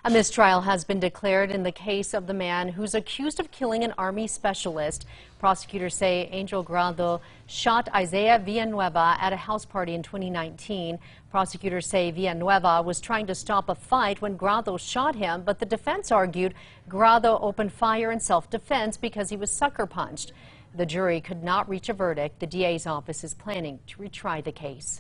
A mistrial has been declared in the case of the man who's accused of killing an Army specialist. Prosecutors say Angel Grado shot Isaiah Villanueva at a house party in 2019. Prosecutors say Villanueva was trying to stop a fight when Grado shot him, but the defense argued Grado opened fire in self-defense because he was sucker punched. The jury could not reach a verdict. The DA's office is planning to retry the case.